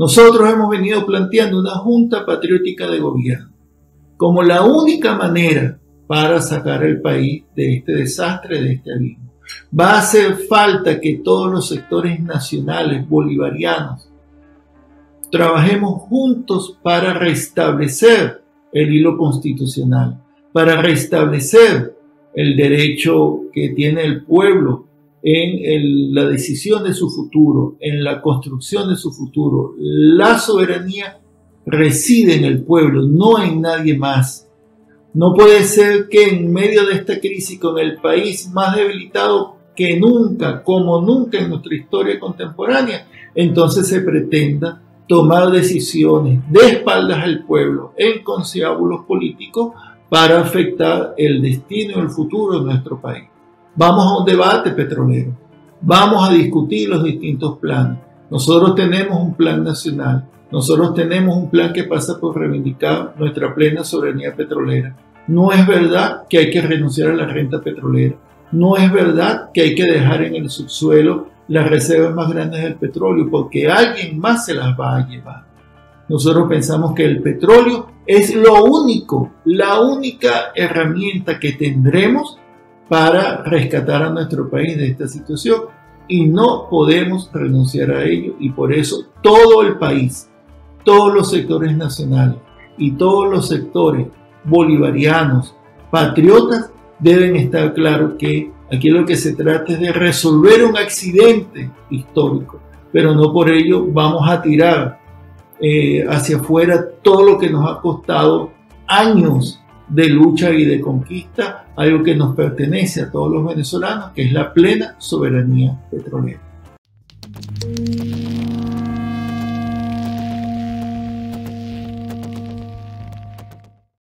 Nosotros hemos venido planteando una junta patriótica de gobierno como la única manera para sacar el país de este desastre, de este abismo. Va a hacer falta que todos los sectores nacionales bolivarianos trabajemos juntos para restablecer el hilo constitucional, para restablecer el derecho que tiene el pueblo en la decisión de su futuro, en la construcción de su futuro. La soberanía reside en el pueblo, no en nadie más. No puede ser que en medio de esta crisis, con el país más debilitado que nunca, como nunca en nuestra historia contemporánea, entonces se pretenda tomar decisiones de espaldas al pueblo en conciliábulos políticos para afectar el destino y el futuro de nuestro país. Vamos a un debate petrolero, vamos a discutir los distintos planes. Nosotros tenemos un plan nacional, nosotros tenemos un plan que pasa por reivindicar nuestra plena soberanía petrolera. No es verdad que hay que renunciar a la renta petrolera, no es verdad que hay que dejar en el subsuelo las reservas más grandes del petróleo porque alguien más se las va a llevar. Nosotros pensamos que el petróleo es lo único, la única herramienta que tendremos para rescatar a nuestro país de esta situación y no podemos renunciar a ello, y por eso todo el país, todos los sectores nacionales y todos los sectores bolivarianos, patriotas, deben estar claros que aquí lo que se trata es de resolver un accidente histórico, pero no por ello vamos a tirar hacia afuera todo lo que nos ha costado años de lucha y de conquista, algo que nos pertenece a todos los venezolanos, que es la plena soberanía petrolera.